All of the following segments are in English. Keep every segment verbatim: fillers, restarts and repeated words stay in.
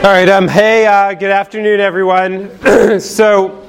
All right, um, hey, uh, good afternoon, everyone. So,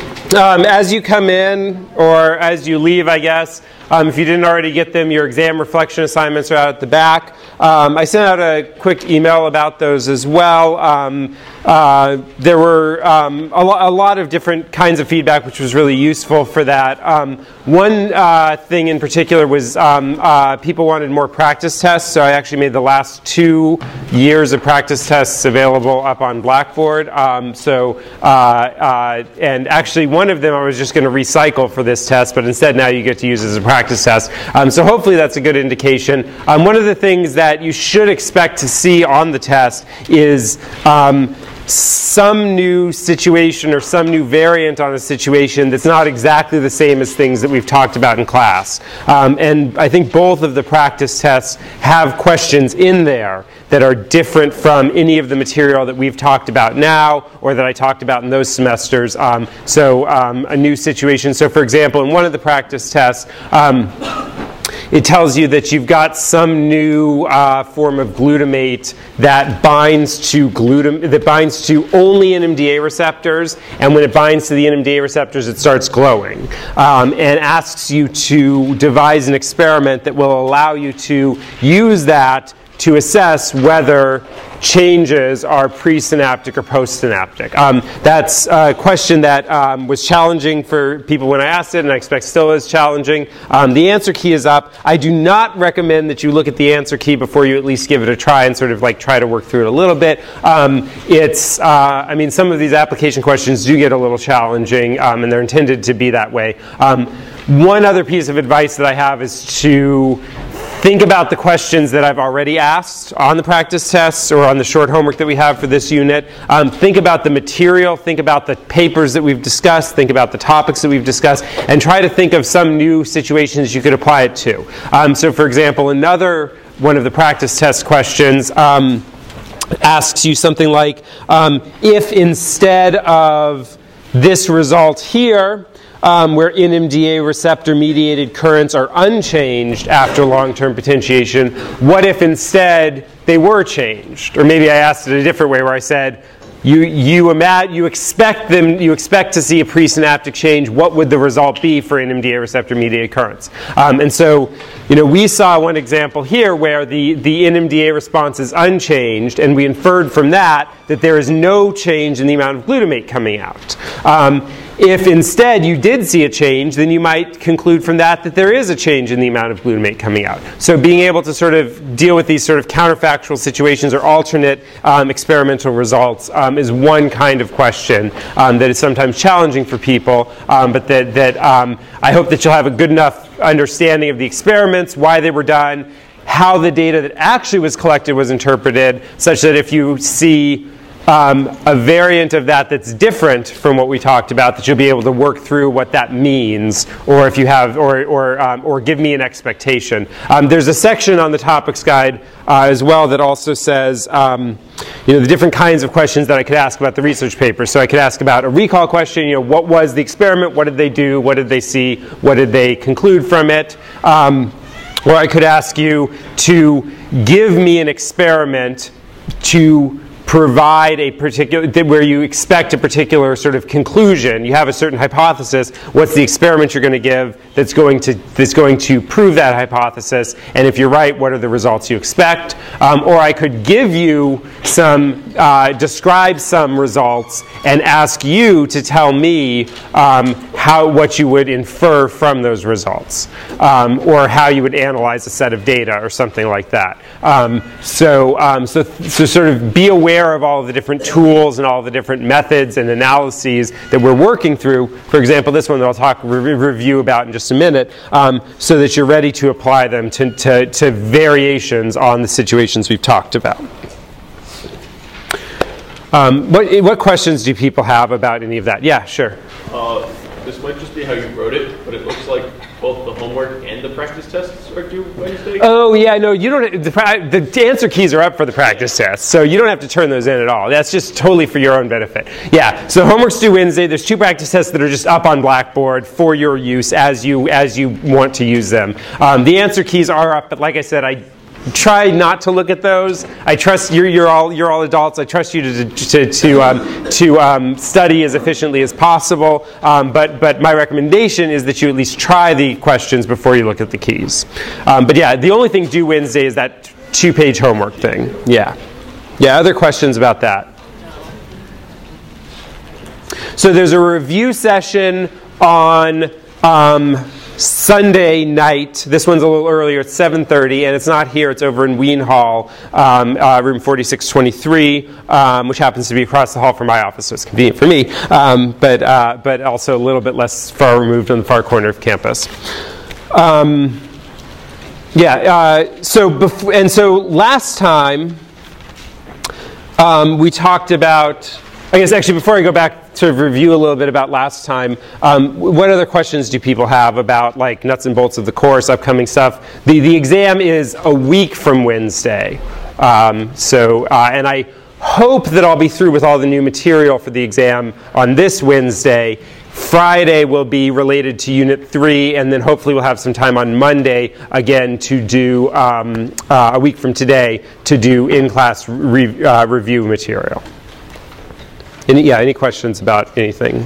um, as you come in, or as you leave, I guess, um, if you didn't already get them, your exam reflection assignments are out at the back. Um, I sent out a quick email about those as well. Um, uh, there were um, a, lo a lot of different kinds of feedback, which was really useful for that. Um, one uh, thing in particular was um, uh, people wanted more practice tests, so I actually made the last two years of practice tests available up on Blackboard. Um, so, uh, uh, and actually one of them I was just going to recycle for this test, but instead now you get to use as a practice test. Um, so hopefully that's a good indication. Um, one of the things that you should expect to see on the test is um, some new situation or some new variant on a situation that's not exactly the same as things that we've talked about in class. Um, and I think both of the practice tests have questions in there that are different from any of the material that we've talked about now or that I talked about in those semesters. Um, so um, a new situation. So for example, in one of the practice tests, um, it tells you that you've got some new uh, form of glutamate that binds to glutam that binds to only N M D A receptors, and when it binds to the N M D A receptors, it starts glowing, um, and asks you to devise an experiment that will allow you to use that to assess whether changes are presynaptic or postsynaptic. Um, that's a question that um, was challenging for people when I asked it, and I expect still is challenging. Um, the answer key is up. I do not recommend that you look at the answer key before you at least give it a try and sort of like try to work through it a little bit. Um, it's, uh, I mean, some of these application questions do get a little challenging, um, and they're intended to be that way. Um, one other piece of advice that I have is to think about the questions that I've already asked on the practice tests or on the short homework that we have for this unit. Um, think about the material, think about the papers that we've discussed, think about the topics that we've discussed, and try to think of some new situations you could apply it to. Um, so for example, another one of the practice test questions um, asks you something like, um, if instead of this result here, Um, where N M D A receptor-mediated currents are unchanged after long-term potentiation, what if instead they were changed? Or maybe I asked it a different way, where I said, you you, imagine, you expect them, you expect to see a presynaptic change. What would the result be for N M D A receptor-mediated currents? Um, and so, you know, we saw one example here where the the N M D A response is unchanged, and we inferred from that that there is no change in the amount of glutamate coming out. Um, If instead you did see a change, then you might conclude from that that there is a change in the amount of glutamate coming out. So being able to sort of deal with these sort of counterfactual situations or alternate um, experimental results um, is one kind of question um, that is sometimes challenging for people, um, but that, that um, I hope that you'll have a good enough understanding of the experiments, why they were done, how the data that actually was collected was interpreted, such that if you see Um, a variant of that that's different from what we talked about, that you'll be able to work through what that means, or if you have, or or um, or give me an expectation. Um, there's a section on the topics guide uh, as well that also says, um, you know, the different kinds of questions that I could ask about the research paper. So I could ask about a recall question. You know, what was the experiment? What did they do? What did they see? What did they conclude from it? Um, or I could ask you to give me an experiment to provide a particular, where you expect a particular sort of conclusion. You have a certain hypothesis. What's the experiment you're going to give that's going to that's going to prove that hypothesis? And if you're right, what are the results you expect? Um, or I could give you some, uh, describe some results and ask you to tell me um, how what you would infer from those results, um, or how you would analyze a set of data or something like that. Um, so, um, so, so sort of be aware of all of the different tools and all the different methods and analyses that we're working through. For example, this one that I'll talk re review about in just a minute, um, so that you're ready to apply them to, to, to variations on the situations we've talked about. Um, what, what questions do people have about any of that? Yeah, sure. Uh, this might just be how you wrote it, but it looks like both the homework and the practice tests are due Wednesday. Oh yeah, no, you don't. The, the answer keys are up for the practice tests, so you don't have to turn those in at all. That's just totally for your own benefit. Yeah, so homework's due Wednesday. There's two practice tests that are just up on Blackboard for your use as you as you want to use them. Um, the answer keys are up, but like I said, I try not to look at those. I trust you're, you're all you're all adults. I trust you to to to, um, to um, study as efficiently as possible. Um, but but my recommendation is that you at least try the questions before you look at the keys. Um, but yeah, the only thing due Wednesday is that two-page homework thing. Yeah, yeah. Other questions about that? So there's a review session on um, Sunday night. This one's a little earlier. It's seven thirty, and it's not here. It's over in Wien Hall, um, uh, room forty-six twenty-three, um, which happens to be across the hall from my office, so it's convenient for me, um, but, uh, but also a little bit less far removed on the far corner of campus. Um, yeah, uh, so bef- and so last time um, we talked about, I guess actually before I go back, sort of review a little bit about last time. Um, what other questions do people have about like nuts and bolts of the course, upcoming stuff? The the exam is a week from Wednesday, um, so uh, and I hope that I'll be through with all the new material for the exam on this Wednesday. Friday will be related to Unit three, and then hopefully we'll have some time on Monday again to do um, uh, a week from today to do in-class re- uh, review material. Any, yeah, any questions about anything?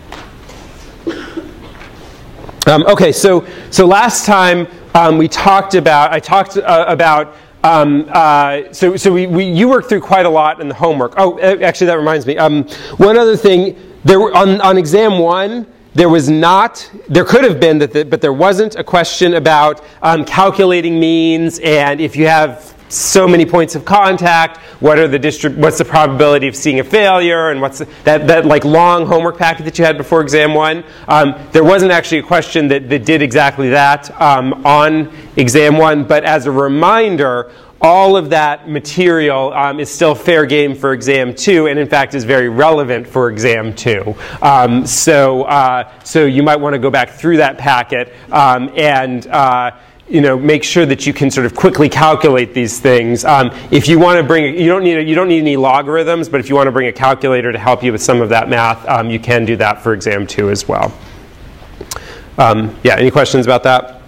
Um, okay, so so last time um, we talked about, I talked uh, about, um, uh, so so we, we you worked through quite a lot in the homework. Oh, actually, that reminds me. Um, one other thing, there were, on on exam one, there was not, there could have been, that, the, but there wasn't a question about um, calculating means, and if you have so many points of contact, what are the distrib- what's the probability of seeing a failure, and what's the, that, that like long homework packet that you had before exam one. Um, there wasn't actually a question that, that did exactly that um, on exam one, but as a reminder, all of that material um, is still fair game for exam two, and in fact is very relevant for exam two. Um, so, uh, so you might want to go back through that packet um, and uh, you know, make sure that you can sort of quickly calculate these things. Um, if you want to bring, you don't need a, you don't need any logarithms, but if you want to bring a calculator to help you with some of that math, um, you can do that for exam two as well. Um, yeah, any questions about that?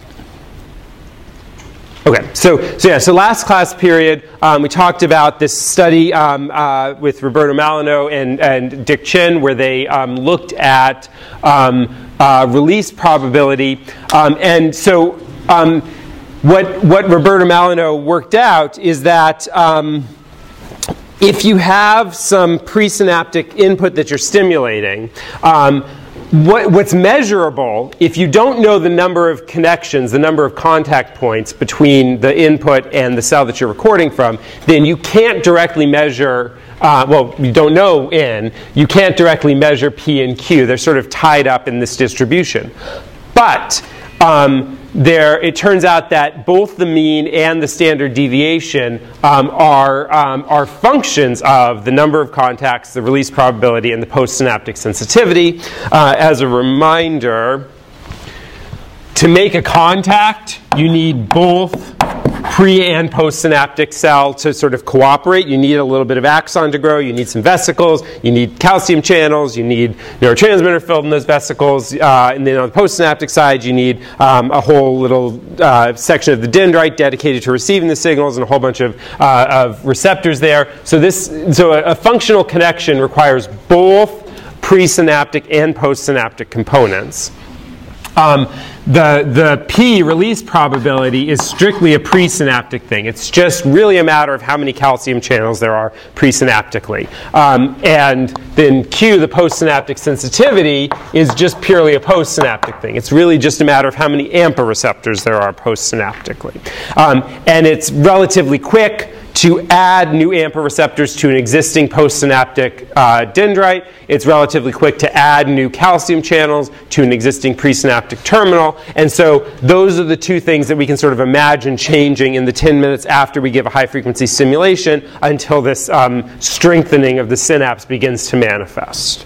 Okay, so so yeah, so last class period, um, we talked about this study um, uh, with Roberto Malino and, and Dick Chin, where they um, looked at um, uh, release probability, um, and so. Um, what what Roberto Malino worked out is that um, if you have some presynaptic input that you're stimulating, um, what, what's measurable, if you don't know the number of connections, the number of contact points between the input and the cell that you're recording from, then you can't directly measure. Uh, well, you don't know N. You can't directly measure P and Q. They're sort of tied up in this distribution, but um, There, it turns out that both the mean and the standard deviation um, are, um, are functions of the number of contacts, the release probability, and the postsynaptic sensitivity. Uh, as a reminder, to make a contact, you need both pre- and postsynaptic cell to sort of cooperate. You need a little bit of axon to grow. You need some vesicles. You need calcium channels. You need neurotransmitter filled in those vesicles. Uh, and then on the postsynaptic side, you need um, a whole little uh, section of the dendrite dedicated to receiving the signals and a whole bunch of, uh, of receptors there. So this, so a, a functional connection requires both presynaptic and postsynaptic components. Um, the, the P release probability is strictly a presynaptic thing. It's just really a matter of how many calcium channels there are presynaptically. Um, and then Q, the postsynaptic sensitivity, is just purely a postsynaptic thing. It's really just a matter of how many AMPA receptors there are postsynaptically. Um, and it's relatively quick to add new AMPA receptors to an existing postsynaptic uh, dendrite. It's relatively quick to add new calcium channels to an existing presynaptic terminal. And so those are the two things that we can sort of imagine changing in the ten minutes after we give a high-frequency stimulation until this um, strengthening of the synapse begins to manifest.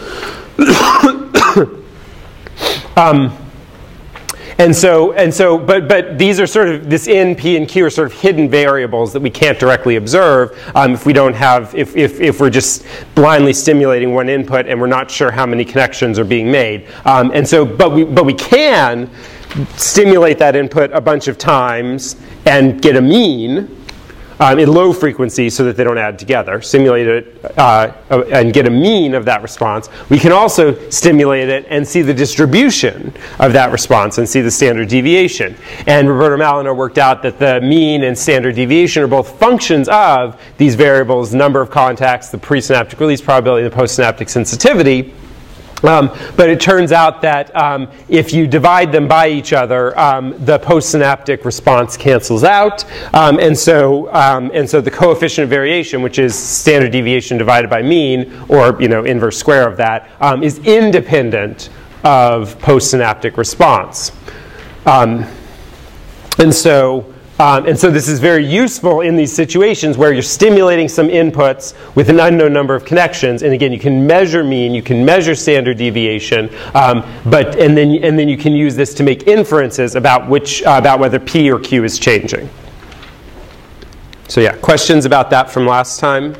um, And so, and so, but but these are sort of, this N, P, and Q are sort of hidden variables that we can't directly observe um, if we don't have, if, if if we're just blindly stimulating one input and we're not sure how many connections are being made. Um, and so, but we but we can stimulate that input a bunch of times and get a mean um, in low frequency so that they don't add together, stimulate it uh, and get a mean of that response. We can also stimulate it and see the distribution of that response and see the standard deviation. And Roberto Malino worked out that the mean and standard deviation are both functions of these variables, number of contacts, the presynaptic release probability, and the postsynaptic sensitivity. Um, but it turns out that um, if you divide them by each other, um, the postsynaptic response cancels out, um, and so um, and so the coefficient of variation, which is standard deviation divided by mean, or you know inverse square of that, um, is independent of postsynaptic response, um, and so. Um, and so this is very useful in these situations where you're stimulating some inputs with an unknown number of connections. And again, you can measure mean, you can measure standard deviation, um, but and then and then you can use this to make inferences about which uh, about whether P or Q is changing. So yeah, questions about that from last time?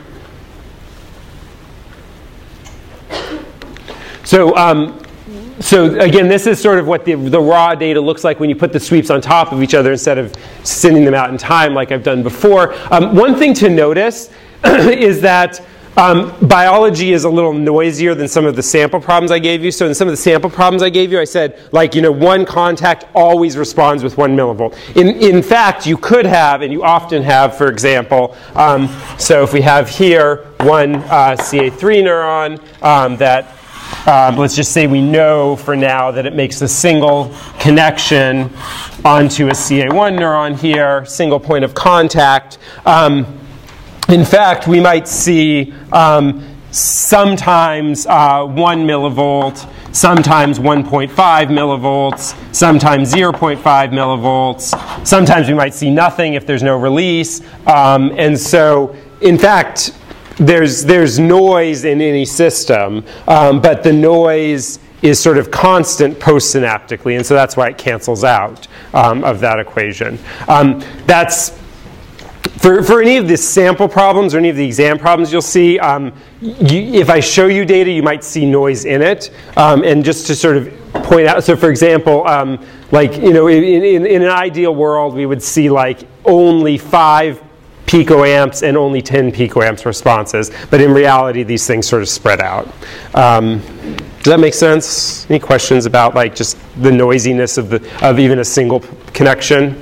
So. Um, So again, this is sort of what the, the raw data looks like when you put the sweeps on top of each other instead of sending them out in time like I've done before. Um, one thing to notice is that um, biology is a little noisier than some of the sample problems I gave you. So in some of the sample problems I gave you, I said, like, you know, one contact always responds with one millivolt. In, in fact, you could have, and you often have, for example, um, so if we have here one uh, C A three neuron um, that Um, let's just say we know for now that it makes a single connection onto a C A one neuron here, single point of contact. Um, in fact, we might see um, sometimes uh, one millivolt, sometimes one point five millivolts, sometimes zero point five millivolts. Sometimes we might see nothing if there's no release. Um, and so, in fact, There's, there's noise in any system, um, but the noise is sort of constant postsynaptically, and so that's why it cancels out um, of that equation. Um, that's, for, for any of the sample problems or any of the exam problems you'll see, um, you, if I show you data, you might see noise in it. Um, and just to sort of point out, so for example, um, like, you know, in, in, in an ideal world, we would see like only five picoamps and only ten picoamps responses, but in reality these things sort of spread out. Um, does that make sense? Any questions about like just the noisiness of the of even a single connection?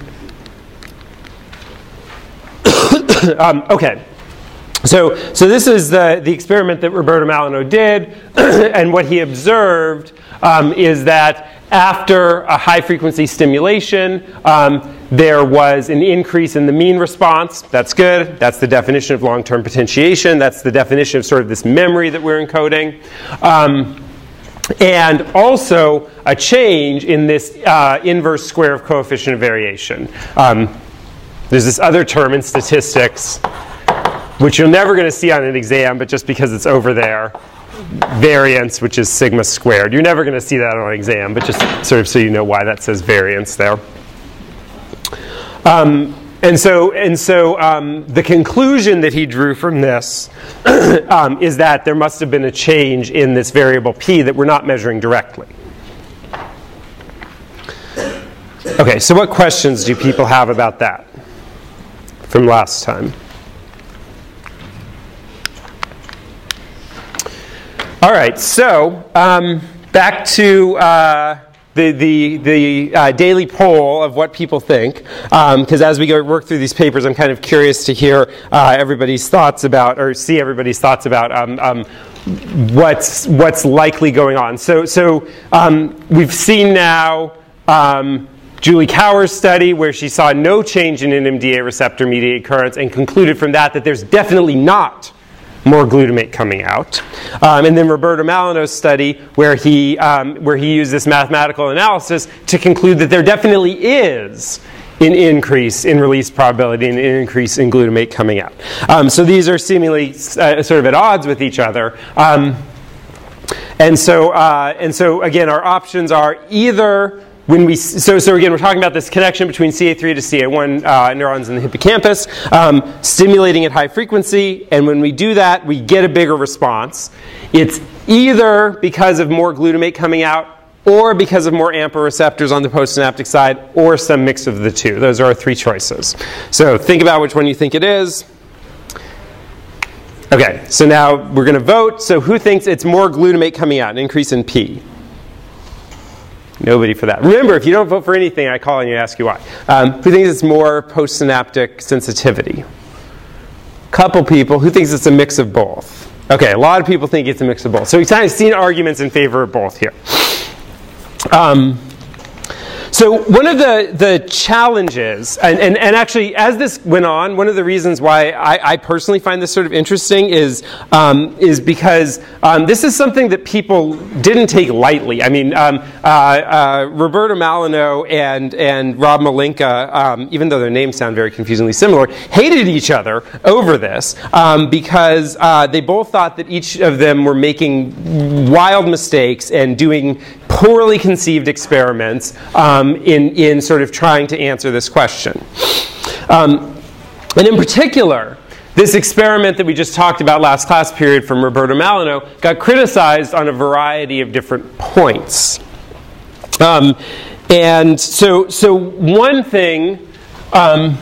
um, okay. So, so this is the, the experiment that Roberto Malino did, and what he observed um, is that after a high-frequency stimulation, um, there was an increase in the mean response. That's good. That's the definition of long-term potentiation. That's the definition of sort of this memory that we're encoding. Um, and also a change in this uh, inverse square of coefficient of variation. Um, there's this other term in statistics, which you're never going to see on an exam, but just because it's over there, variance, which is sigma squared. You're never going to see that on an exam, but just sort of so you know why that says variance there. Um, and so, and so um, the conclusion that he drew from this um, is that there must have been a change in this variable p that we're not measuring directly. Okay, so what questions do people have about that from last time? All right, so um, back to uh, the, the, the uh, daily poll of what people think, because um, as we go work through these papers, I'm kind of curious to hear uh, everybody's thoughts about, or see everybody's thoughts about um, um, what's, what's likely going on. So, so um, we've seen now um, Julie Cower's study where she saw no change in N M D A receptor-mediated currents and concluded from that that there's definitely not more glutamate coming out. Um, and then Roberto Malino's study where he, um, where he used this mathematical analysis to conclude that there definitely is an increase in release probability and an increase in glutamate coming out. Um, so these are seemingly uh, sort of at odds with each other. Um, and, so, uh, and so, again, our options are either when we, so, so again, we're talking about this connection between C A three to C A one uh, neurons in the hippocampus, um, stimulating at high frequency, and when we do that, we get a bigger response. It's either because of more glutamate coming out or because of more AMPA receptors on the postsynaptic side, or some mix of the two. Those are our three choices. So think about which one you think it is. Okay, so now we're going to vote. So who thinks it's more glutamate coming out, an increase in P? Nobody for that. Remember, if you don't vote for anything, I call on you and ask you why. Um, who thinks it's more postsynaptic sensitivity? Couple people. Who thinks it's a mix of both? Okay, a lot of people think it's a mix of both. So we've kind of seen arguments in favor of both here. Um, So one of the, the challenges, and, and, and actually as this went on, one of the reasons why I, I personally find this sort of interesting is, um, is because um, this is something that people didn't take lightly. I mean, um, uh, uh, Roberto Malino and, and Rob Malinka, um, even though their names sound very confusingly similar, hated each other over this um, because uh, they both thought that each of them were making wild mistakes and doing poorly conceived experiments um, in, in sort of trying to answer this question. Um, and in particular, this experiment that we just talked about last class period from Roberto Malino got criticized on a variety of different points. Um, and so, so one thing um,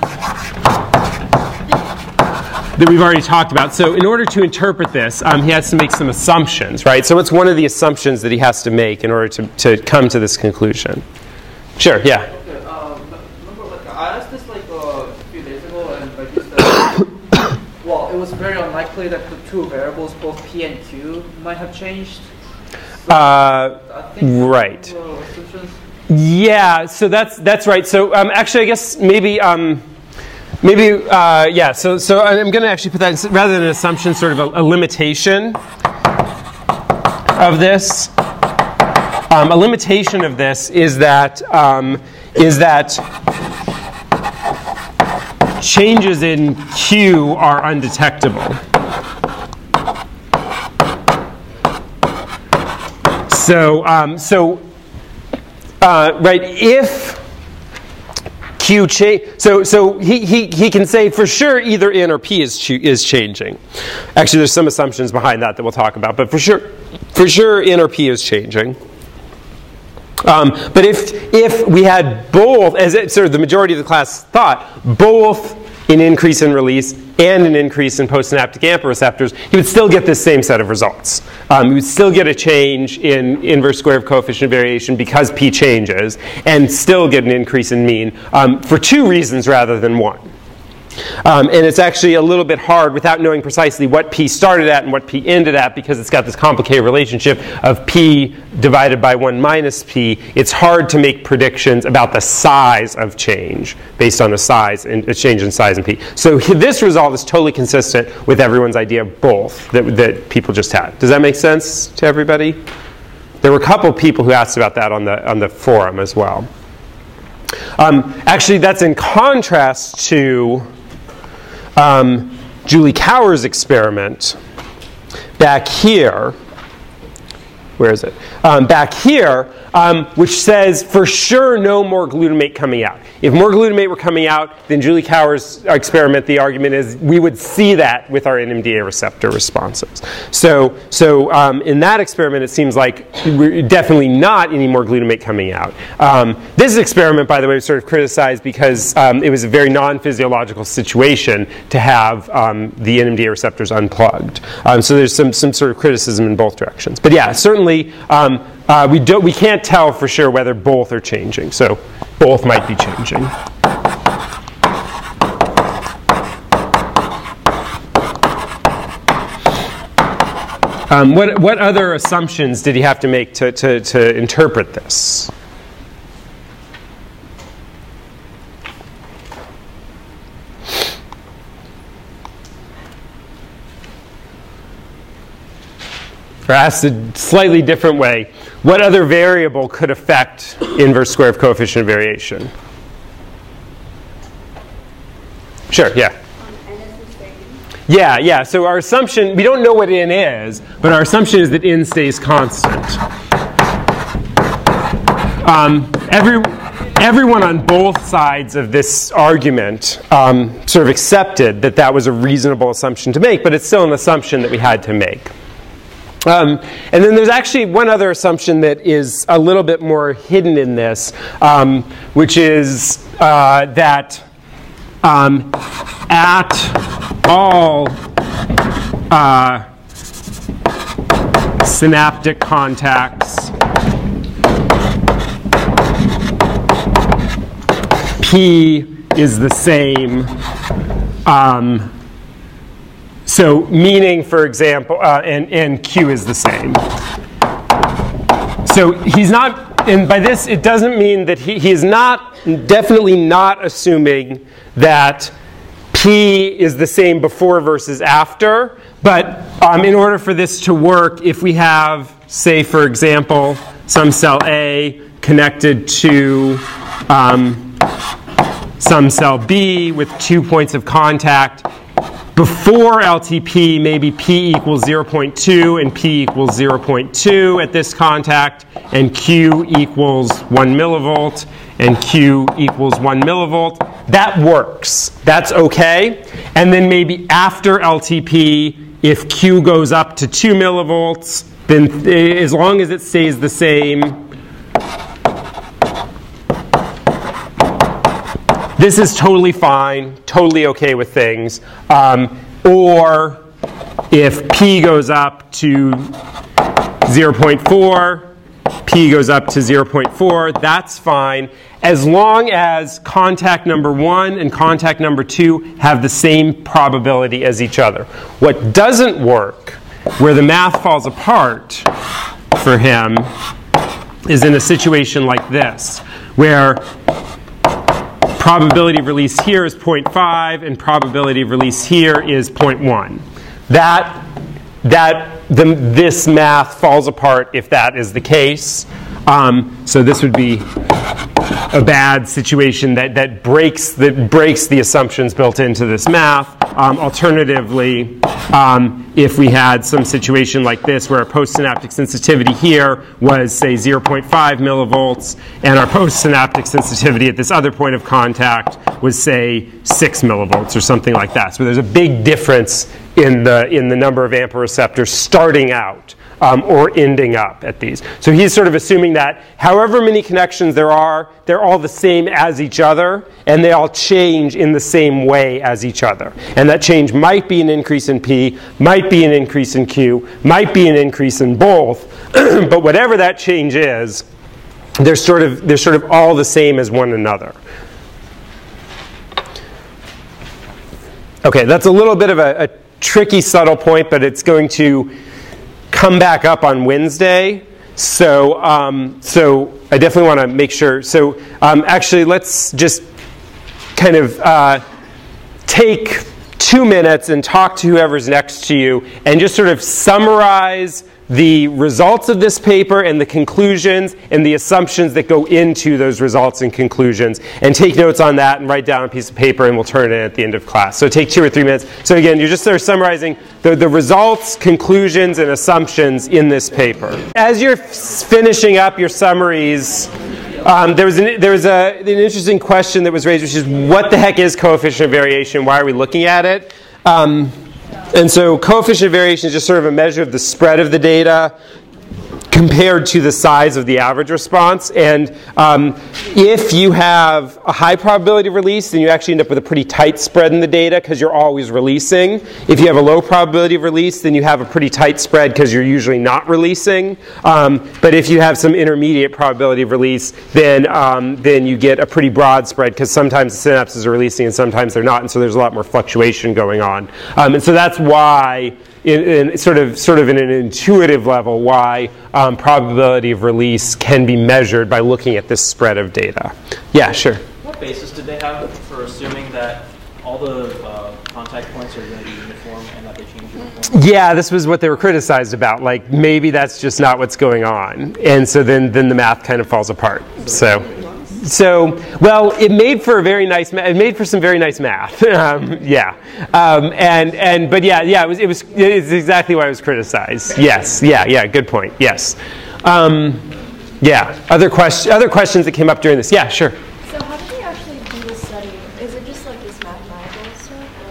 that we've already talked about. So in order to interpret this, um, he has to make some assumptions, right? So what's one of the assumptions that he has to make in order to, to come to this conclusion? Sure, yeah. Okay, um, remember, like, I asked this like uh, a few days ago, and like you said, well, it was very unlikely that the two variables, both P and Q, might have changed. So Uh, I think right. uh, assumptions. Yeah, so that's that's right. So um, actually, I guess maybe um, maybe uh, yeah. So so I'm going to actually put that rather than an assumption, sort of a, a limitation of this. Um, a limitation of this is that um, is that changes in Q are undetectable. So um, so. Uh, right, if Q change, so so he, he he can say for sure either N or P is is changing. Actually, there's some assumptions behind that that we'll talk about, but for sure, for sure N or P is changing. Um, but if if we had both, as it, sort of the majority of the class thought, both an increase in release and an increase in postsynaptic AMPA receptors, you would still get this same set of results. Um, you would still get a change in inverse square of coefficient of variation because P changes, and still get an increase in mean um, for two reasons rather than one. Um, and it's actually a little bit hard without knowing precisely what P started at and what P ended at, because it's got this complicated relationship of P divided by one minus P. It's hard to make predictions about the size of change based on a size and a change in size in P. So this result is totally consistent with everyone's idea of both that, that people just had. Does that make sense to everybody? There were a couple people who asked about that on the on the forum as well. Um, actually, that's in contrast to Um, Julie Cower's experiment back here. Where is it? Um, back here, um, which says for sure no more glutamate coming out. If more glutamate were coming out, then Julie Cower's experiment, the argument is we would see that with our N M D A receptor responses. So, so um, in that experiment, it seems like we're definitely not any more glutamate coming out. Um, this experiment, by the way, was sort of criticized because um, it was a very non-physiological situation to have um, the N M D A receptors unplugged. Um, so there's some, some sort of criticism in both directions. But yeah, certainly um, uh, we, don't, we can't tell for sure whether both are changing. So both might be changing. Um, what, what other assumptions did he have to make to, to, to interpret this? Or asked a slightly different way, what other variable could affect inverse square of coefficient of variation? Sure, yeah. Yeah, yeah, so our assumption, we don't know what n is, but our assumption is that n stays constant. Um, every, everyone on both sides of this argument um, sort of accepted that that was a reasonable assumption to make, but it's still an assumption that we had to make. Um, and then there's actually one other assumption that is a little bit more hidden in this, um, which is uh, that um, at all uh, synaptic contacts, P is the same. Um, so meaning, for example, uh, and, and Q is the same. So he's not, and by this it doesn't mean that he, he is not, definitely not assuming that P is the same before versus after. But um, in order for this to work, if we have, say, for example, some cell A connected to um, some cell B with two points of contact, before L T P, maybe P equals zero point two and P equals zero point two at this contact, and Q equals one millivolt, and Q equals one millivolt. That works. That's OK. And then maybe after L T P, if Q goes up to two millivolts, then as long as it stays the same, this is totally fine, totally OK with things. Um, or if P goes up to zero point four, P goes up to zero point four, that's fine, as long as contact number one and contact number two have the same probability as each other. What doesn't work, where the math falls apart for him, is in a situation like this, where probability of release here is zero point five and probability of release here is zero point one. That, that the, this math falls apart if that is the case. Um, so this would be a bad situation that, that, breaks, that breaks the assumptions built into this math. Um, alternatively, um, if we had some situation like this where our postsynaptic sensitivity here was, say, zero point five millivolts, and our postsynaptic sensitivity at this other point of contact was, say, six millivolts or something like that. So there's a big difference in the, in the number of AMPA receptors starting out. Um, or ending up at these. So he's sort of assuming that however many connections there are, they're all the same as each other, and they all change in the same way as each other. And that change might be an increase in P, might be an increase in Q, might be an increase in both, but whatever that change is, they're sort of, they're sort of all the same as one another. Okay, that's a little bit of a, a tricky, subtle point, but it's going to come back up on Wednesday. So, um, so I definitely want to make sure. So um, actually, let's just kind of uh, take two minutes and talk to whoever's next to you and just sort of summarize the results of this paper and the conclusions and the assumptions that go into those results and conclusions, and take notes on that and write down a piece of paper, and we'll turn it in at the end of class. So take two or three minutes. So again, you're just sort of summarizing the, the results, conclusions, and assumptions in this paper. As you're finishing up your summaries, um, there was, an, there was a, an interesting question that was raised, which is, what the heck is coefficient of variation? Why are we looking at it? Um, And so coefficient of variation is just sort of a measure of the spread of the data compared to the size of the average response. And um, if you have a high probability of release, then you actually end up with a pretty tight spread in the data because you're always releasing. If you have a low probability of release, then you have a pretty tight spread because you're usually not releasing. Um, but if you have some intermediate probability of release, then, um, then you get a pretty broad spread because sometimes the synapses are releasing and sometimes they're not. And so there's a lot more fluctuation going on. Um, and so that's why, in, in sort of sort of in an intuitive level, why um, probability of release can be measured by looking at this spread of data. Yeah, sure. What basis did they have for assuming that all the uh, contact points are going to be uniform and that they change uniform? Yeah, this was what they were criticized about. Like, maybe that's just not what's going on, and so then then the math kind of falls apart. So. So, well, it made for a very nice. It made for some very nice math. um, yeah, um, and and but yeah, yeah, it was it was it's exactly why it was criticized. Yes, yeah, yeah, good point. Yes, um, yeah. Other question, other questions that came up during this. Yeah, sure. So, how did they actually do this study? Is it just like this mathematical stuff?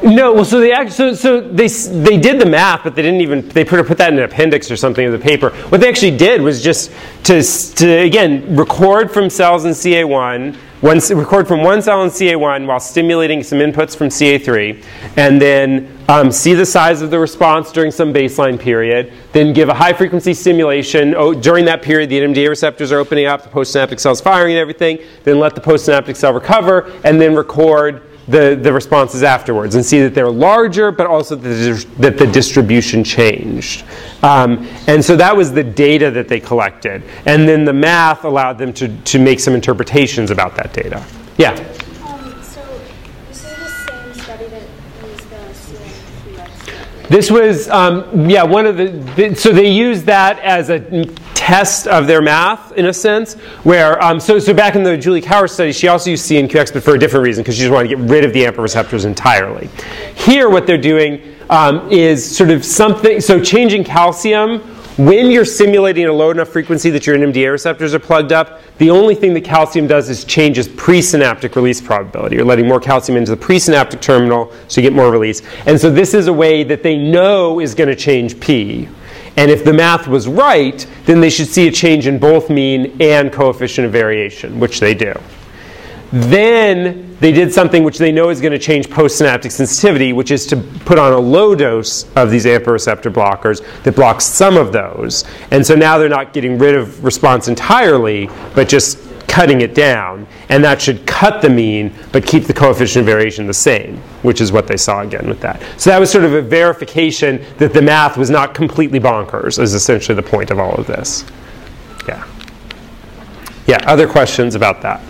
No, well, so they actually, so, so they they did the math, but they didn't even they put put that in an appendix or something of the paper. What they actually did was just to to again record from cells in C A one, one record from one cell in C A one while stimulating some inputs from C A three, and then um, see the size of the response during some baseline period. Then give a high frequency stimulation. Oh, during that period, the N M D A receptors are opening up, the postsynaptic cell's firing and everything. Then let the postsynaptic cell recover, and then record the, the responses afterwards and see that they're larger, but also that the, that the distribution changed. Um, and so that was the data that they collected. And then the math allowed them to, to make some interpretations about that data. Yeah? Um, so this is the same study that used the C N Q X study? This was, um, yeah, one of the, the, so they used that as a test of their math, in a sense, where, um, so, so back in the Julie Cowher study, she also used C N Q X, but for a different reason, because she just wanted to get rid of the AMPA receptors entirely. Here, what they're doing um, is sort of something, so changing calcium, when you're simulating a low enough frequency that your N M D A receptors are plugged up, the only thing that calcium does is changes presynaptic release probability. You're letting more calcium into the presynaptic terminal, so you get more release. And so this is a way that they know is going to change P. And if the math was right, then they should see a change in both mean and coefficient of variation, which they do. Then they did something which they know is going to change postsynaptic sensitivity, which is to put on a low dose of these AMPA receptor blockers that blocks some of those. And so now they're not getting rid of response entirely, but just cutting it down. And that should cut the mean, but keep the coefficient of variation the same, which is what they saw again with that. So that was sort of a verification that the math was not completely bonkers, is essentially the point of all of this. Yeah. Yeah, other questions about that?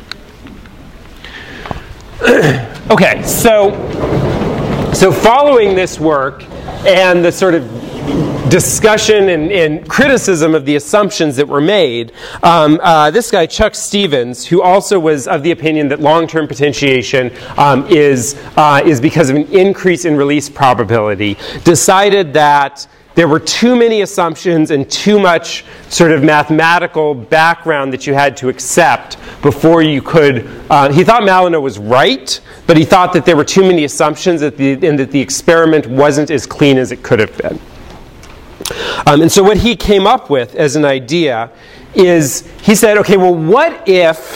Okay, so, so following this work and the sort of discussion and, and criticism of the assumptions that were made, um, uh, this guy, Chuck Stevens, who also was of the opinion that long-term potentiation um, is, uh, is because of an increase in release probability, decided that there were too many assumptions and too much sort of mathematical background that you had to accept before you could. Uh, he thought Malinow was right, but he thought that there were too many assumptions that the, and that the experiment wasn't as clean as it could have been. Um, and so what he came up with as an idea is he said, okay, well, what if,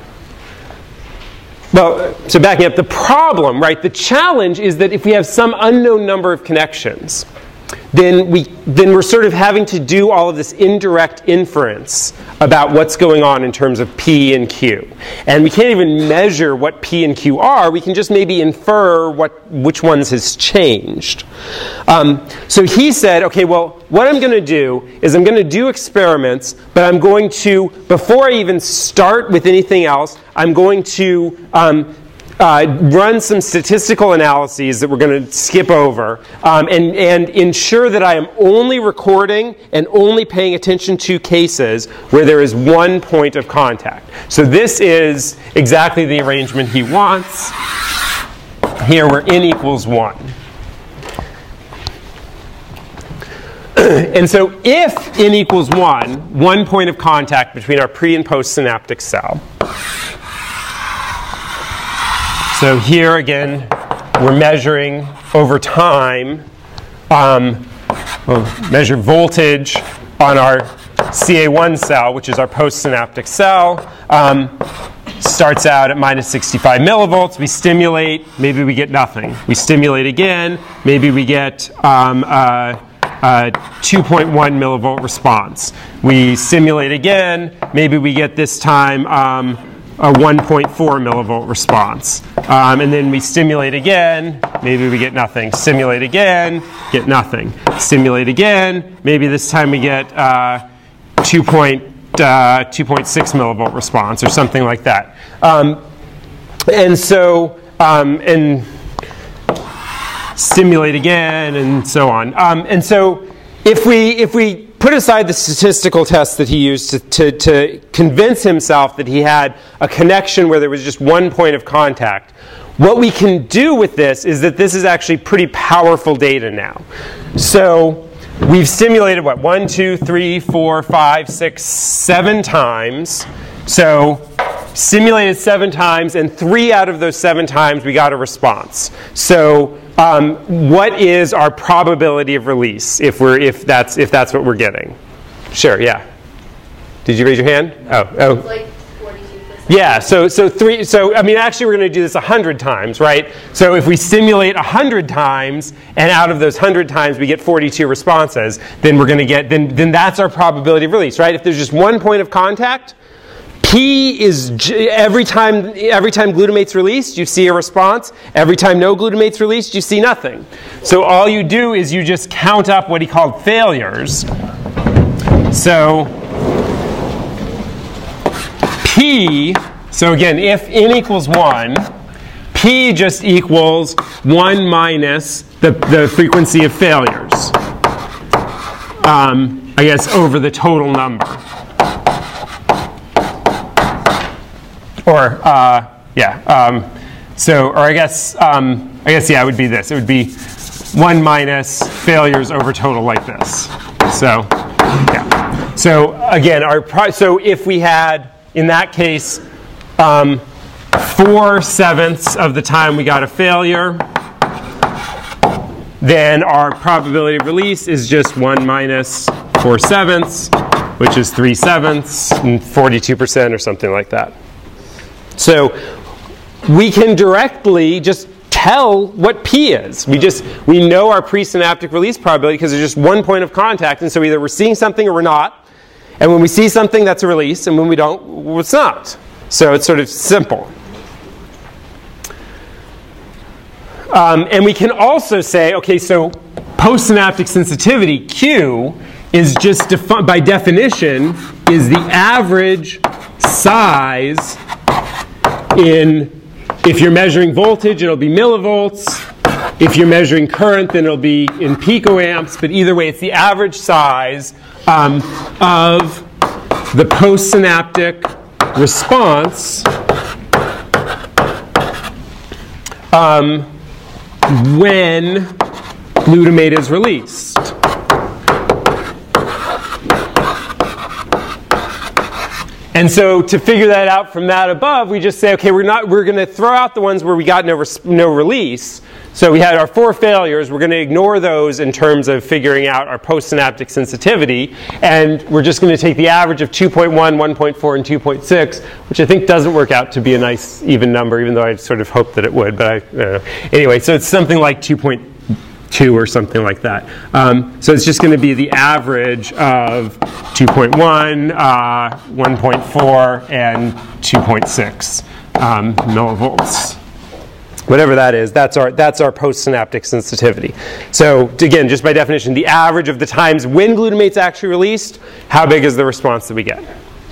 well, so backing up, the problem, right, the challenge is that if we have some unknown number of connections, then we then we're sort of having to do all of this indirect inference about what's going on in terms of P and Q. And we can't even measure what P and Q are. We can just maybe infer what which ones has changed. Um, so he said, okay, well, what I'm going to do is I'm going to do experiments, but I'm going to, before I even start with anything else, I'm going to um, Uh, run some statistical analyses that we're going to skip over um, and, and ensure that I am only recording and only paying attention to cases where there is one point of contact. So this is exactly the arrangement he wants here where n equals one. And so if n equals one, one point of contact between our pre and postsynaptic cell. So here again, we're measuring over time, um, we'll measure voltage on our C A one cell, which is our postsynaptic cell. Um, starts out at minus sixty-five millivolts. We stimulate, maybe we get nothing. We stimulate again, maybe we get um, a, a two point one millivolt response. We stimulate again, maybe we get this time um, a one point four millivolt response. Um, and then we stimulate again, maybe we get nothing. Stimulate again, get nothing. Stimulate again, maybe this time we get uh, two point six millivolt response or something like that. Um, and so, um, and stimulate again and so on. Um, and so if we, if we put aside the statistical tests that he used to, to, to convince himself that he had a connection where there was just one point of contact, what we can do with this is that this is actually pretty powerful data now. So we've stimulated, what, one, two, three, four, five, six, seven times. So simulated seven times, and three out of those seven times we got a response. So um, what is our probability of release if we're if that's if that's what we're getting? Sure, yeah. Did you raise your hand? Oh, oh. It's like forty-two percent. Yeah, so so three so I mean actually we're going to do this a hundred times, right? So if we simulate a hundred times and out of those hundred times we get forty-two responses, then we're going to get then then that's our probability of release, right? If there's just one point of contact, P is j every time every time glutamate's released, you see a response. Every time no glutamate's released, you see nothing. So all you do is you just count up what he called failures. So P, so again, if n equals one, P just equals one minus the, the frequency of failures, um, I guess, over the total number. Or, uh, yeah, um, so, or I guess, um, I guess, yeah, it would be this. It would be one minus failures over total like this. So, yeah. So, again, our pri so if we had, in that case, um, four sevenths of the time we got a failure, then our probability of release is just one minus four sevenths, which is three sevenths, and forty-two percent or something like that. So we can directly just tell what P is. We just, we know our presynaptic release probability because there's just one point of contact, and so either we're seeing something or we're not. And when we see something, that's a release, and when we don't, it's not. So it's sort of simple. Um, and we can also say, okay, so postsynaptic sensitivity, Q, is just, defi by definition, is the average size in, if you're measuring voltage, it'll be millivolts. If you're measuring current, then it'll be in picoamps. But either way, it's the average size um, of the postsynaptic response um, when glutamate is released. And so to figure that out from that above, we just say, okay, we're not we're going to throw out the ones where we got no res no release. So we had our four failures. We're going to ignore those in terms of figuring out our postsynaptic sensitivity, and we're just going to take the average of two point one, one point four, and two point six, which I think doesn't work out to be a nice even number, even though I sort of hoped that it would. But I, I don't know. Anyway, so it's something like two point two or something like that. Um, so it's just going to be the average of two point one, uh, one point four, and two point six um, millivolts. Whatever that is, that's our, that's our postsynaptic sensitivity. So again, just by definition, the average of the times when glutamate's actually released, how big is the response that we get?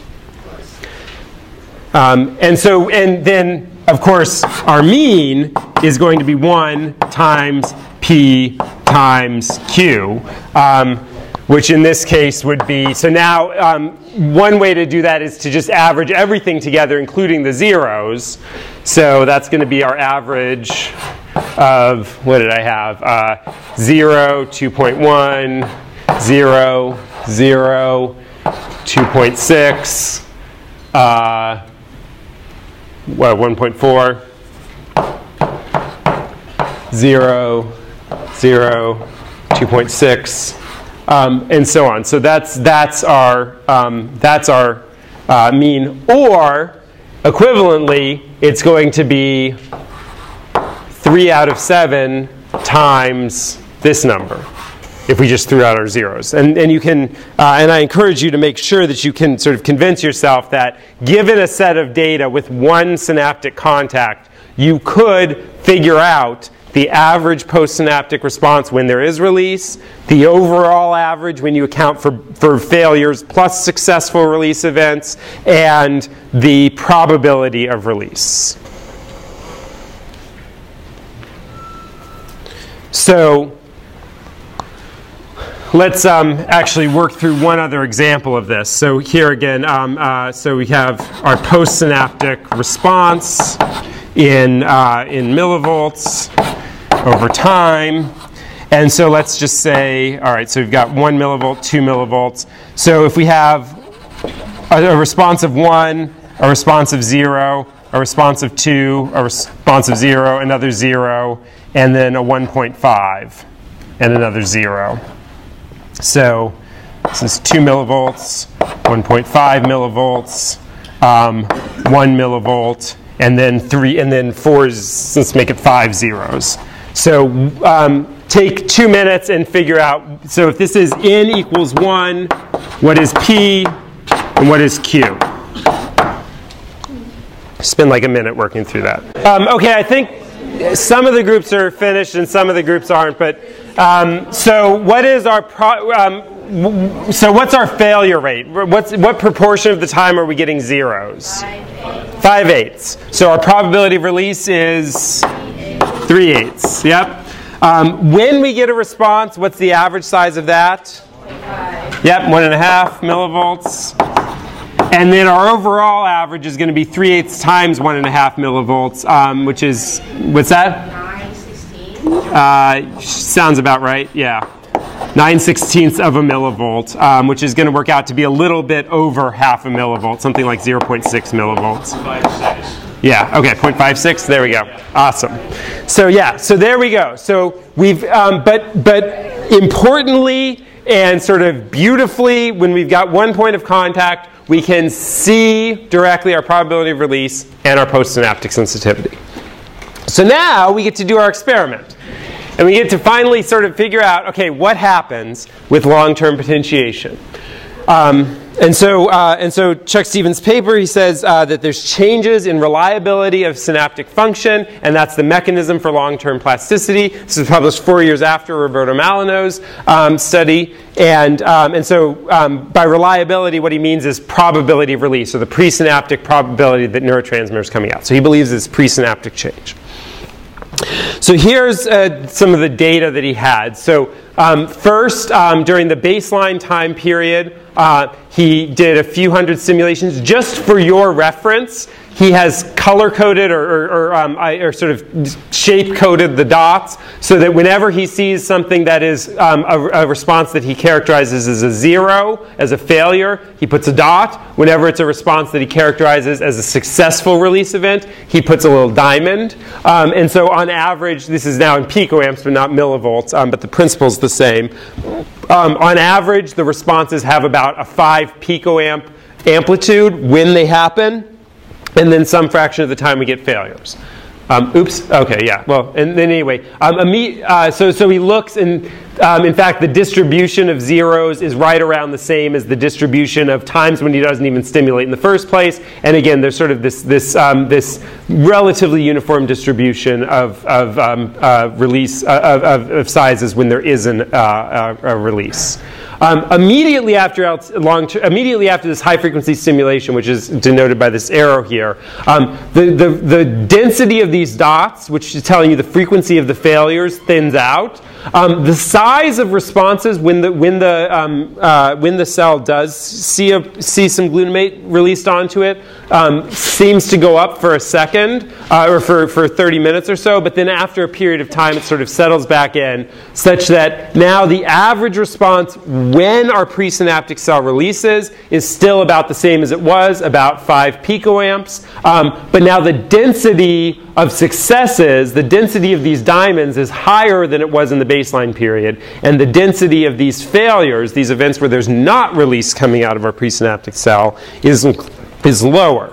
Um, and so, and then, of course, our mean is going to be one times P times Q, um, which in this case would be, so now um, one way to do that is to just average everything together, including the zeros. So that's going to be our average of, what did I have? Uh, zero, two point one, zero, zero, two point six, uh, well, one point four, zero, zero, two point six, um, and so on. So that's that's our um, that's our uh, mean. Or equivalently, it's going to be three out of seven times this number, if we just threw out our zeros. And, and you can, uh, and I encourage you to make sure that you can sort of convince yourself that given a set of data with one synaptic contact, you could figure out the average postsynaptic response when there is release, the overall average when you account for, for failures plus successful release events, and the probability of release. So let's um, actually work through one other example of this. So here again, um, uh, so we have our postsynaptic response in, uh, in millivolts over time. And so let's just say, all right, so we've got one millivolt, two millivolts. So if we have a, a response of one, a response of zero, a response of two, a response of zero, another zero, and then a one point five, and another zero. So this is two millivolts, one point five millivolts, um, one millivolt, and then three, and then four is, let's make it five zeros. So um, take two minutes and figure out, so if this is n equals one, what is p, and what is q? Spend like a minute working through that. Um, okay, I think some of the groups are finished and some of the groups aren't, but um, so what is our, pro um, w so what's our failure rate? What's, what proportion of the time are we getting zeros? Five eighths. So our probability of release is three eighths. Yep. Um, when we get a response, what's the average size of that? Yep, one and a half millivolts. And then our overall average is going to be three eighths times one and a half millivolts, um, which is, what's that? nine sixteen. Uh, sounds about right, yeah. nine sixteenths of a millivolt, um, which is going to work out to be a little bit over half a millivolt, something like zero point six millivolts. Five, six. Yeah, okay, zero point five six, there we go. Awesome. So yeah, so there we go. So we've, um, but, but importantly and sort of beautifully, when we've got one point of contact, we can see directly our probability of release and our postsynaptic sensitivity. So now we get to do our experiment. And we get to finally sort of figure out, okay, what happens with long-term potentiation? Um, and, so, uh, and so Chuck Stevens' paper, he says uh, that there's changes in reliability of synaptic function, and that's the mechanism for long-term plasticity. This was published four years after Roberto Malino's um, study. And, um, and so um, by reliability, what he means is probability of release, or the presynaptic probability that neurotransmitters coming out. So he believes it's presynaptic change. So here's uh, some of the data that he had. So um, first, um, during the baseline time period, uh, he did a few hundred simulations. Just for your reference, he has color-coded or, or, or, um, or sort of shape-coded the dots so that whenever he sees something that is um, a, a response that he characterizes as a zero, as a failure, he puts a dot. Whenever it's a response that he characterizes as a successful release event, he puts a little diamond. Um, and so on average, this is now in picoamps but not millivolts, um, but the principle's the same. Um, on average, the responses have about a five picoamp amplitude when they happen. And then some fraction of the time we get failures. Um, oops. Okay. Yeah. Well. And then anyway. Um, uh, so so he looks, and um, in fact, the distribution of zeros is right around the same as the distribution of times when he doesn't even stimulate in the first place. And again, there's sort of this this um, this relatively uniform distribution of of um, uh, release uh, of, of, of sizes when there isn't uh, a, a release. Um, immediately after long immediately after this high frequency stimulation, which is denoted by this arrow here, um, the, the the density of these dots, which is telling you the frequency of the failures, thins out. Um, the size of responses when the when the um, uh, when the cell does see a, see some glutamate released onto it um, seems to go up for a second uh, or for for thirty minutes or so, but then after a period of time it sort of settles back in, such that now the average response when our presynaptic cell releases is still about the same as it was, about five picoamps, um, but now the density of successes, the density of these diamonds is higher than it was in the baseline period, and the density of these failures, these events where there's not release coming out of our presynaptic cell, is, is lower.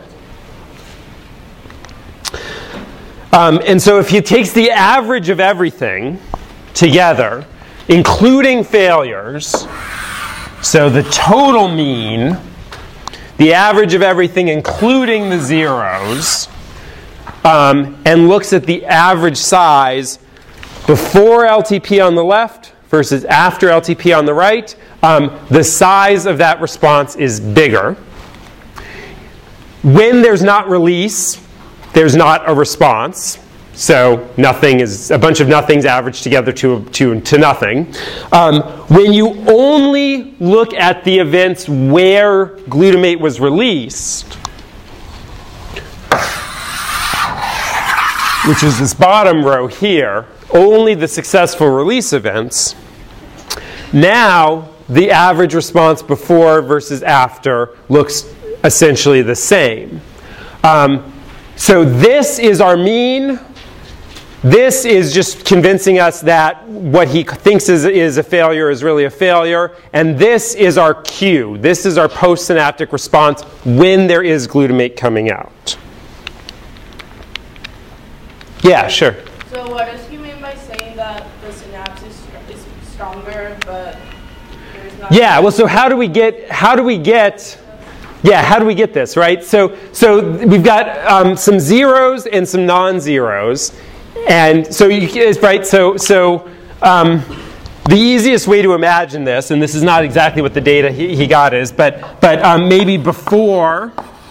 Um, and so if he takes the average of everything together, including failures, so the total mean, the average of everything including the zeros, um, and looks at the average size before L T P on the left versus after L T P on the right, um, the size of that response is bigger. When there's not release, there's not a response. So nothing is, a bunch of nothings averaged together to, to, to nothing. Um, when you only look at the events where glutamate was released, which is this bottom row here, only the successful release events, now the average response before versus after looks essentially the same. Um, so this is our mean. This is just convincing us that what he thinks is, is a failure is really a failure. And this is our cue. This is our postsynaptic response when there is glutamate coming out. Yeah, sure. So what does he mean by saying that the synapse is, is stronger, but there's not... Yeah, well, so how do we get, how do we get, yeah, how do we get this, right? So, so we've got um, some zeros and some non-zeros. And so, you, right, so, so um, the easiest way to imagine this, and this is not exactly what the data he, he got is, but, but um, maybe before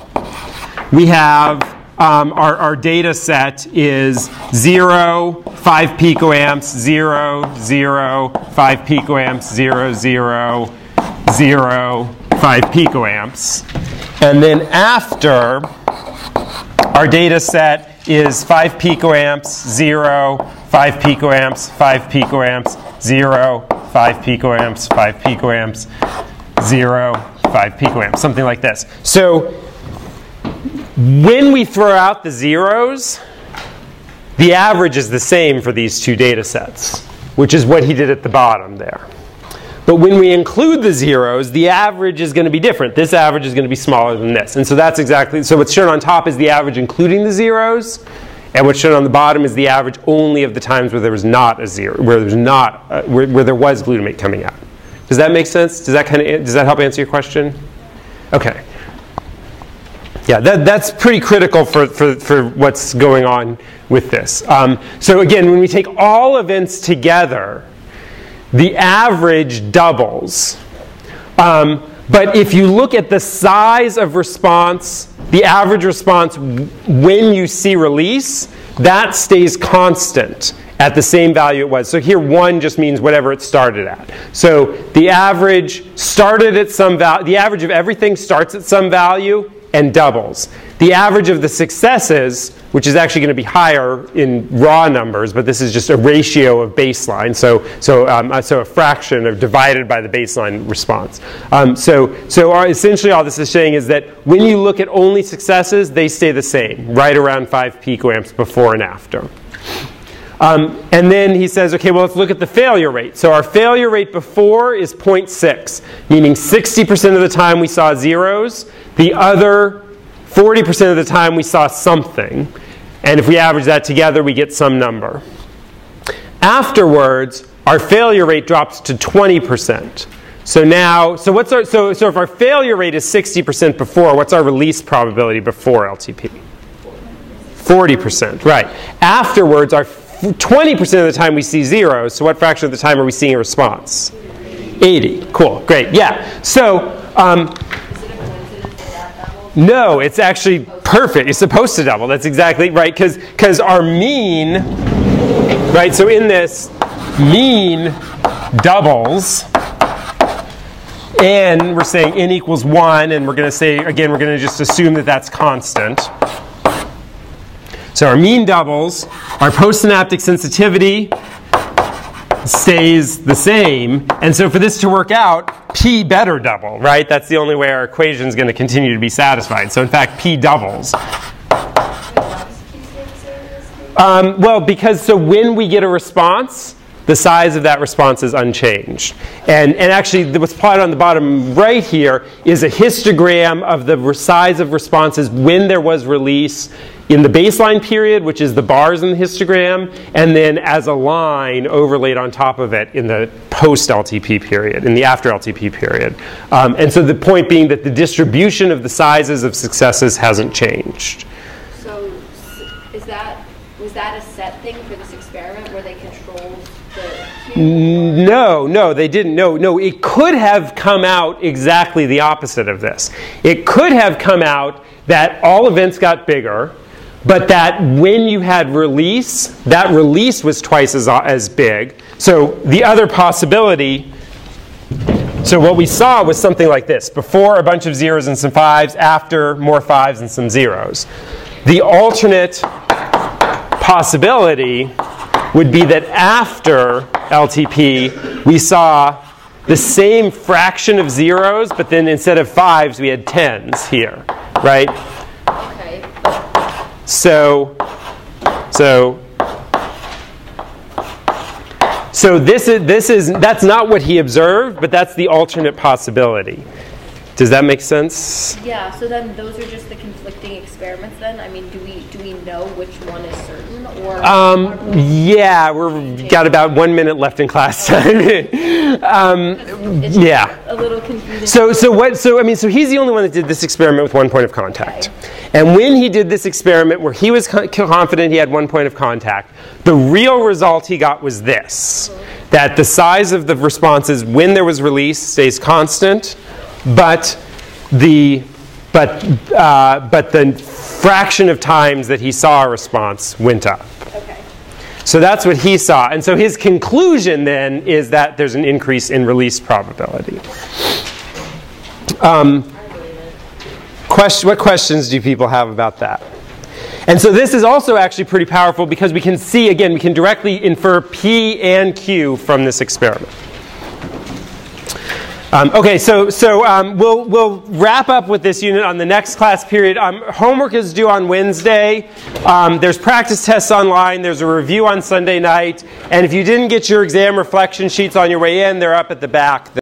we have um, our, our data set is zero, five picoamps, zero, zero, five picoamps, zero, zero, zero, five picoamps. And then after our data set is five picoamps, zero, five picoamps, five picoamps, zero, five picoamps, five picoamps, zero, five picoamps, something like this. So when we throw out the zeros, the average is the same for these two data sets, which is what he did at the bottom there. But when we include the zeros, the average is going to be different. This average is going to be smaller than this. And so that's exactly, so what's shown on top is the average including the zeros, and what's shown on the bottom is the average only of the times where there was not a zero, where there's not, uh, where, where there was glutamate coming out. Does that make sense? Does that kind of, does that help answer your question? Okay. Yeah, that, that's pretty critical for, for, for what's going on with this. Um, so again, when we take all events together, the average doubles. Um, but if you look at the size of response, the average response when you see release, that stays constant at the same value it was. So here one just means whatever it started at. So the average started at some value, the average of everything starts at some value and doubles. The average of the successes, which is actually going to be higher in raw numbers, but this is just a ratio of baseline, so so um, so a fraction of divided by the baseline response. Um, so so our, essentially all this is saying is that when you look at only successes, they stay the same, right around five picoamps before and after. Um, and then he says, okay, well, let's look at the failure rate. So our failure rate before is zero point six, meaning sixty percent of the time we saw zeros. The other forty percent of the time we saw something. And if we average that together, we get some number. Afterwards, our failure rate drops to twenty percent. So now, so what's our, so, so if our failure rate is sixty percent before, what's our release probability before L T P? forty percent, right. Afterwards, our twenty percent of the time we see zeros, so what fraction of the time are we seeing a response? eighty. Cool, great, yeah. So, um, no, it's actually perfect. It's supposed to double. That's exactly right, because because our mean, right, so in this, mean doubles, and we're saying n equals one, and we're going to say, again, we're going to just assume that that's constant. So our mean doubles, our postsynaptic sensitivity stays the same. And so for this to work out, P better double, right? That's the only way our equation is going to continue to be satisfied. So in fact, P doubles. Um, well, because so when we get a response, the size of that response is unchanged. And, and actually, what's plotted on the bottom right here is a histogram of the size of responses when there was release in the baseline period, which is the bars in the histogram, and then as a line overlaid on top of it in the post-L T P period, in the after-L T P period. Um, and so the point being that the distribution of the sizes of successes hasn't changed. So is that, was that a set thing for this experiment where they controlled the... No, no, they didn't. No, no, it could have come out exactly the opposite of this. It could have come out that all events got bigger, but that when you had release, that release was twice as, as big. So the other possibility, so what we saw was something like this. Before, a bunch of zeros and some fives. After, more fives and some zeros. The alternate possibility would be that after L T P, we saw the same fraction of zeros, but then instead of fives, we had tens here, right? Okay, but So, so, so this is, this is, that's not what he observed, but that's the alternate possibility. Does that make sense? Yeah, so then those are just the conflicting experiments then? I mean, do we do we know which one is certain, or? Um, yeah, we've got about one minute left in class time. um, it's yeah. A little confusing. So, so what? So I mean, so he's the only one that did this experiment with one point of contact. Okay. And when he did this experiment where he was co- confident he had one point of contact, the real result he got was this: that the size of the responses when there was release stays constant, but the but uh, but the fraction of times that he saw a response went up. Okay. So that's what he saw. And so his conclusion then is that there's an increase in release probability. Um, question, what questions do people have about that? And so this is also actually pretty powerful because we can see, again, we can directly infer P and Q from this experiment. Um, okay, so so um, we'll we'll wrap up with this unit on the next class period. Um, homework is due on Wednesday. Um, there's practice tests online. There's a review on Sunday night. And if you didn't get your exam reflection sheets on your way in, they're up at the back.